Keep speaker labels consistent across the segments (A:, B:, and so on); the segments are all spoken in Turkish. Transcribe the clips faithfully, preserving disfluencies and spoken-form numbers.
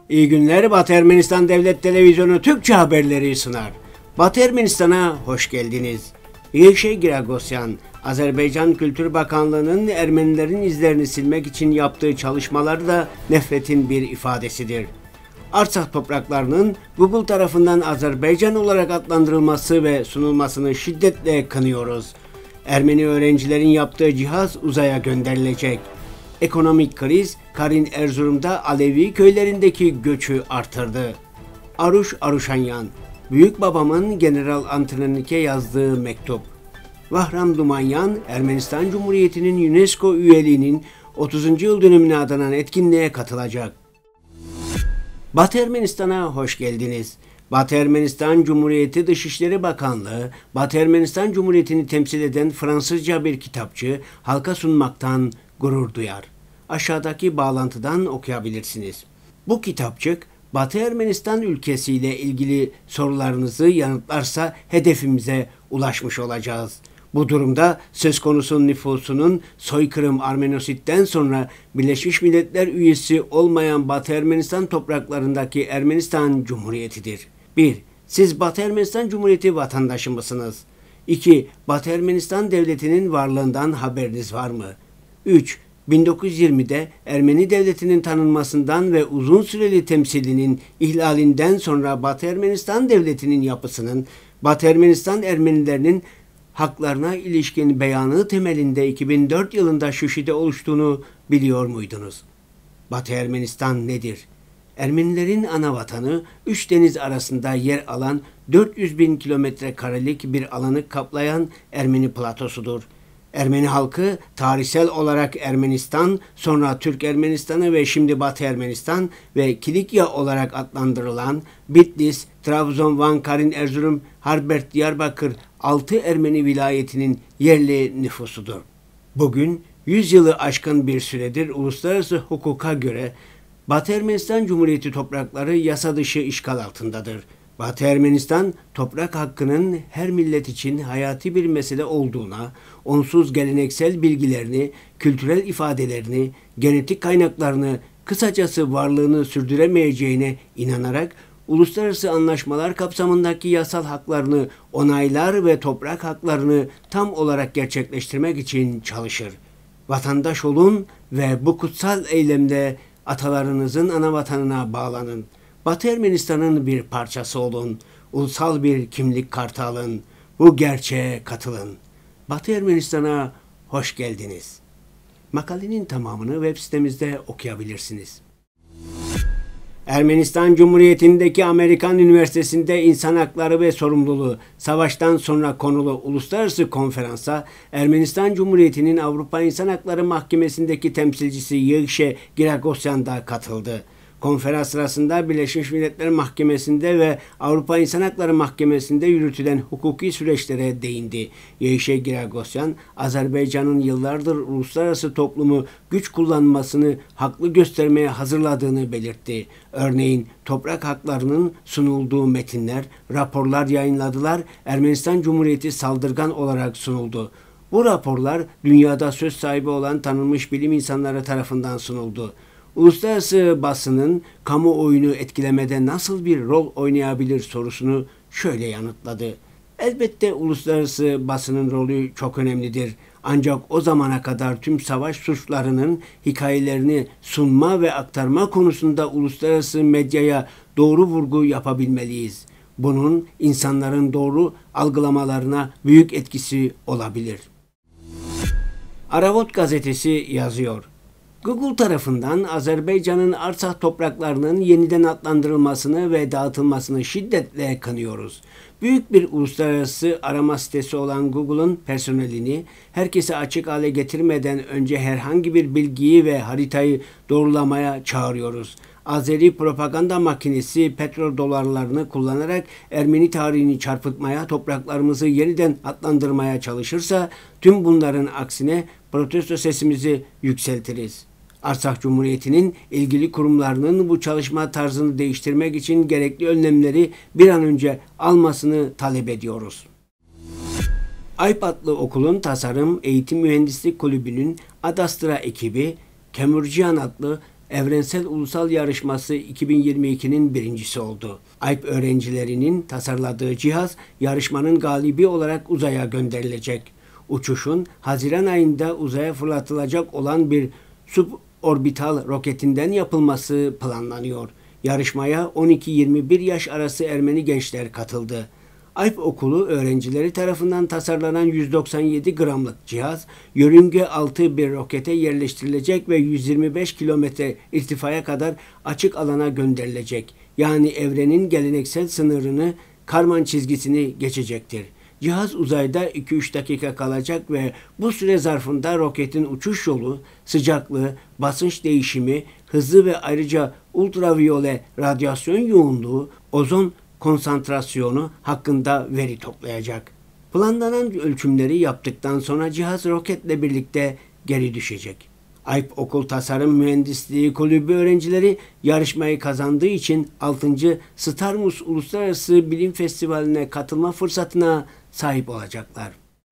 A: İyi günler. Batı Ermenistan Devlet Televizyonu Türkçe haberleri sunar. Batı Ermenistan'a hoş geldiniz. Yeşe Giragosyan, Azerbaycan Kültür Bakanlığı'nın Ermenilerin izlerini silmek için yaptığı çalışmaları da nefretin bir ifadesidir. Artsakh topraklarının Google tarafından Azerbaycan olarak adlandırılması ve sunulmasını şiddetle kınıyoruz. Ermeni öğrencilerin yaptığı cihaz uzaya gönderilecek. Ekonomik kriz, Karin Erzurum'da Alevi köylerindeki göçü artırdı. Aruş Aruşanyan, büyük babamın General Antronik'e yazdığı mektup. Vahram Dumanyan, Ermenistan Cumhuriyeti'nin UNESCO üyeliğinin otuzuncu yıl dönümüne adanan etkinliğe katılacak. Batı Ermenistan'a hoş geldiniz. Batı Ermenistan Cumhuriyeti Dışişleri Bakanlığı, Batı Ermenistan Cumhuriyeti'ni temsil eden Fransızca bir kitapçı halka sunmaktan gurur duyar. Aşağıdaki bağlantıdan okuyabilirsiniz. Bu kitapçık, Batı Ermenistan ülkesiyle ilgili sorularınızı yanıtlarsa hedefimize ulaşmış olacağız. Bu durumda söz konusu nüfusunun soykırım Armenosit'ten sonra Birleşmiş Milletler üyesi olmayan Batı Ermenistan topraklarındaki Ermenistan Cumhuriyeti'dir. bir. Siz Batı Ermenistan Cumhuriyeti vatandaşı mısınız? iki. Batı Ermenistan Devleti'nin varlığından haberiniz var mı? üç. bin dokuz yüz yirmide Ermeni Devleti'nin tanınmasından ve uzun süreli temsilinin ihlalinden sonra Batı Ermenistan Devleti'nin yapısının Batı Ermenistan Ermenilerinin haklarına ilişkin beyanı temelinde iki bin dört yılında Şuşi'de oluştuğunu biliyor muydunuz? Batı Ermenistan nedir? Ermenilerin ana vatanı üç deniz arasında yer alan dört yüz bin kilometre karelik bir alanı kaplayan Ermeni platosudur. Ermeni halkı tarihsel olarak Ermenistan, sonra Türk Ermenistan'ı ve şimdi Batı Ermenistan ve Kilikya olarak adlandırılan Bitlis, Trabzon, Van, Karin, Erzurum, Harbert, Diyarbakır altı Ermeni vilayetinin yerli nüfusudur. Bugün yüz yılı aşkın bir süredir uluslararası hukuka göre Batı Ermenistan Cumhuriyeti toprakları yasa dışı işgal altındadır. Batı Ermenistan, toprak hakkının her millet için hayati bir mesele olduğuna, onsuz geleneksel bilgilerini, kültürel ifadelerini, genetik kaynaklarını, kısacası varlığını sürdüremeyeceğine inanarak, uluslararası anlaşmalar kapsamındaki yasal haklarını onaylar ve toprak haklarını tam olarak gerçekleştirmek için çalışır. Vatandaş olun ve bu kutsal eylemde atalarınızın ana vatanına bağlanın. Batı Ermenistan'ın bir parçası olun, ulusal bir kimlik kartı alın, bu gerçeğe katılın. Batı Ermenistan'a hoş geldiniz. Makalenin tamamını web sitemizde okuyabilirsiniz. Ermenistan Cumhuriyeti'ndeki Amerikan Üniversitesi'nde İnsan Hakları ve Sorumluluğu Savaştan Sonra konulu uluslararası konferansa Ermenistan Cumhuriyeti'nin Avrupa İnsan Hakları Mahkemesi'ndeki temsilcisi Yeşe Giragosyan da katıldı. Konferans sırasında Birleşmiş Milletler Mahkemesi'nde ve Avrupa İnsan Hakları Mahkemesi'nde yürütülen hukuki süreçlere değindi. Yeşe Giragosyan, Azerbaycan'ın yıllardır uluslararası toplumu güç kullanmasını haklı göstermeye hazırladığını belirtti. Örneğin toprak haklarının sunulduğu metinler, raporlar yayınladılar, Ermenistan Cumhuriyeti saldırgan olarak sunuldu. Bu raporlar dünyada söz sahibi olan tanınmış bilim insanları tarafından sunuldu. Uluslararası basının kamuoyunu etkilemede nasıl bir rol oynayabilir sorusunu şöyle yanıtladı. Elbette uluslararası basının rolü çok önemlidir. Ancak o zamana kadar tüm savaş suçlarının hikayelerini sunma ve aktarma konusunda uluslararası medyaya doğru vurgu yapabilmeliyiz. Bunun insanların doğru algılamalarına büyük etkisi olabilir. Aravot gazetesi yazıyor. Google tarafından Azerbaycan'ın Artsakh topraklarının yeniden adlandırılmasını ve dağıtılmasını şiddetle kınıyoruz. Büyük bir uluslararası arama sitesi olan Google'un personelini herkese açık hale getirmeden önce herhangi bir bilgiyi ve haritayı doğrulamaya çağırıyoruz. Azeri propaganda makinesi petrol dolarlarını kullanarak Ermeni tarihini çarpıtmaya, topraklarımızı yeniden adlandırmaya çalışırsa tüm bunların aksine protesto sesimizi yükseltiriz. Artsakh Cumhuriyeti'nin ilgili kurumlarının bu çalışma tarzını değiştirmek için gerekli önlemleri bir an önce almasını talep ediyoruz. Ayp adlı okulun tasarım, eğitim mühendislik kulübünün Adastra ekibi, Kemurcihan adlı Evrensel Ulusal Yarışması iki bin yirmi ikinin birincisi oldu. Alp öğrencilerinin tasarladığı cihaz yarışmanın galibi olarak uzaya gönderilecek. Uçuşun Haziran ayında uzaya fırlatılacak olan bir suborbital roketinden yapılması planlanıyor. Yarışmaya on iki yirmi bir yaş arası Ermeni gençler katıldı. Alp Okulu öğrencileri tarafından tasarlanan yüz doksan yedi gramlık cihaz, yörünge altı bir rokete yerleştirilecek ve yüz yirmi beş kilometre irtifaya kadar açık alana gönderilecek. Yani evrenin geleneksel sınırını, Karman çizgisini geçecektir. Cihaz uzayda iki üç dakika kalacak ve bu süre zarfında roketin uçuş yolu, sıcaklığı, basınç değişimi, hızı ve ayrıca ultraviyole radyasyon yoğunluğu, ozon konsantrasyonu hakkında veri toplayacak. Planlanan ölçümleri yaptıktan sonra cihaz roketle birlikte geri düşecek. Alp Okul Tasarım Mühendisliği Kulübü öğrencileri yarışmayı kazandığı için altıncı Starmus Uluslararası Bilim Festivali'ne katılma fırsatına sahip olacaklar.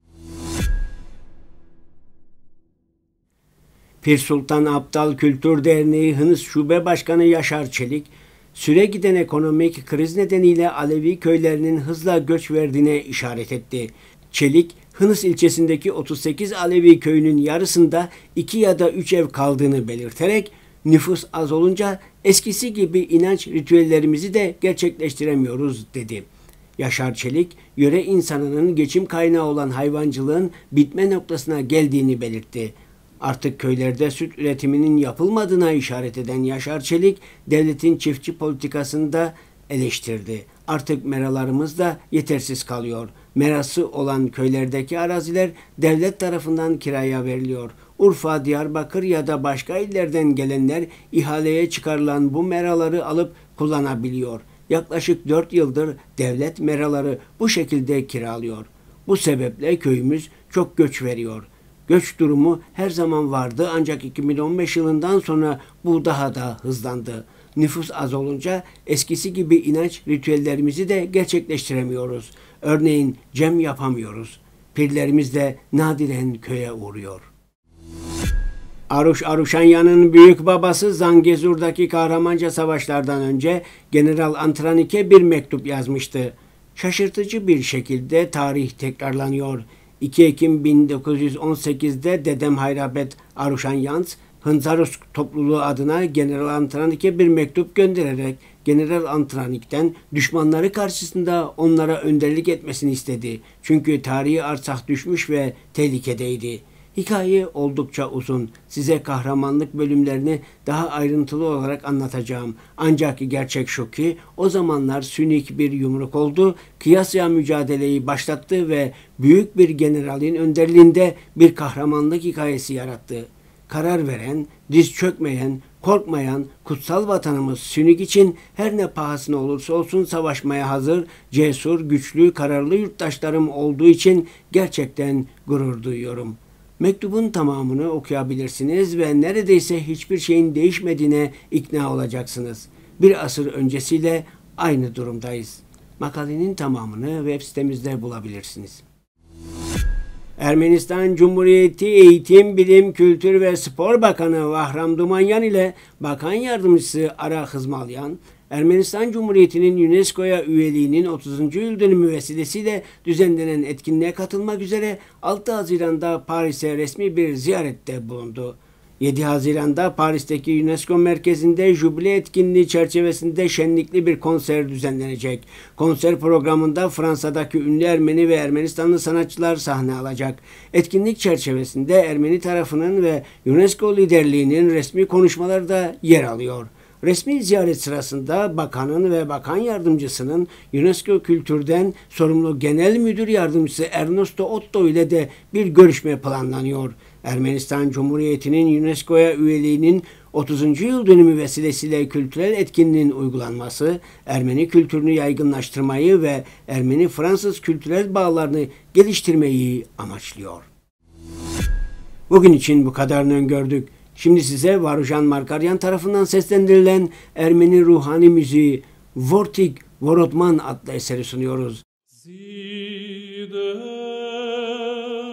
A: Pir Sultan Abdal Kültür Derneği Hınıs Şube Başkanı Yaşar Çelik, süre giden ekonomik kriz nedeniyle Alevi köylerinin hızla göç verdiğine işaret etti. Çelik, Hınıs ilçesindeki otuz sekiz Alevi köyünün yarısında iki ya da üç ev kaldığını belirterek, nüfus az olunca eskisi gibi inanç ritüellerimizi de gerçekleştiremiyoruz dedi. Yaşar Çelik, yöre insanının geçim kaynağı olan hayvancılığın bitme noktasına geldiğini belirtti. Artık köylerde süt üretiminin yapılmadığına işaret eden Yaşar Çelik, devletin çiftçi politikasını da eleştirdi. Artık meralarımız da yetersiz kalıyor. Merası olan köylerdeki araziler devlet tarafından kiraya veriliyor. Urfa, Diyarbakır ya da başka illerden gelenler ihaleye çıkarılan bu meraları alıp kullanabiliyor. Yaklaşık dört yıldır devlet meraları bu şekilde kiralıyor. Bu sebeple köyümüz çok göç veriyor. Göç durumu her zaman vardı ancak iki bin on beş yılından sonra bu daha da hızlandı. Nüfus az olunca eskisi gibi inanç ritüellerimizi de gerçekleştiremiyoruz. Örneğin cem yapamıyoruz. Pirlerimiz de nadiren köye uğruyor. Aruş Aruşanyan'ın büyük babası Zangezur'daki kahramanca savaşlardan önce General Antranik'e bir mektup yazmıştı. Şaşırtıcı bir şekilde tarih tekrarlanıyor. iki Ekim bin dokuz yüz on sekizde dedem Hayrabet Aruşanyans, Hınzarus topluluğu adına General Antranik'e bir mektup göndererek General Antranik'ten düşmanları karşısında onlara önderlik etmesini istedi. Çünkü tarihi arsak düşmüş ve tehlikedeydi. Hikaye oldukça uzun. Size kahramanlık bölümlerini daha ayrıntılı olarak anlatacağım. Ancak gerçek şu ki o zamanlar Sünik bir yumruk oldu, kıyasya mücadeleyi başlattı ve büyük bir generalin önderliğinde bir kahramanlık hikayesi yarattı. Karar veren, diz çökmeyen, korkmayan kutsal vatanımız Sünik için her ne pahasına olursa olsun savaşmaya hazır, cesur, güçlü, kararlı yurttaşlarım olduğu için gerçekten gurur duyuyorum. Mektubun tamamını okuyabilirsiniz ve neredeyse hiçbir şeyin değişmediğine ikna olacaksınız. Bir asır öncesiyle aynı durumdayız. Makalenin tamamını web sitemizde bulabilirsiniz. Ermenistan Cumhuriyeti Eğitim, Bilim, Kültür ve Spor Bakanı Vahram Dumanyan ile Bakan Yardımcısı Ara Hızmalyan, Ermenistan Cumhuriyeti'nin UNESCO'ya üyeliğinin otuzuncu yıl dönümü vesilesiyle düzenlenen etkinliğe katılmak üzere altı Haziran'da Paris'e resmi bir ziyarette bulundu. yedi Haziran'da Paris'teki UNESCO merkezinde jübile etkinliği çerçevesinde şenlikli bir konser düzenlenecek. Konser programında Fransa'daki ünlü Ermeni ve Ermenistanlı sanatçılar sahne alacak. Etkinlik çerçevesinde Ermeni tarafının ve UNESCO liderliğinin resmi konuşmaları da yer alıyor. Resmi ziyaret sırasında bakanın ve bakan yardımcısının UNESCO Kültür'den sorumlu Genel Müdür Yardımcısı Ernesto Otto ile de bir görüşme planlanıyor. Ermenistan Cumhuriyeti'nin UNESCO'ya üyeliğinin otuzuncu yıl dönümü vesilesiyle kültürel etkinliğin uygulanması, Ermeni kültürünü yaygınlaştırmayı ve Ermeni-Fransız kültürel bağlarını geliştirmeyi amaçlıyor. Bugün için bu kadarını öngördük. Şimdi size Varujan Markaryan tarafından seslendirilen Ermeni ruhani müziği Vortik Vorotman adlı eseri sunuyoruz.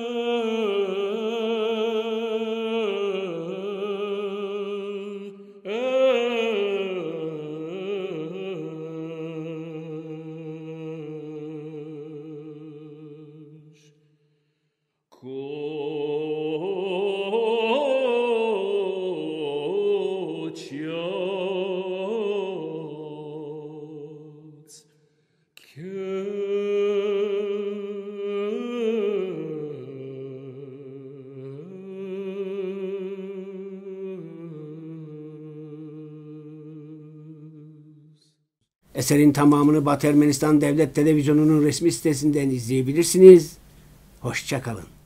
B: Zide
A: Eserin tamamını Batı Ermenistan Devlet Televizyonu'nun resmi sitesinden izleyebilirsiniz. Hoşça kalın.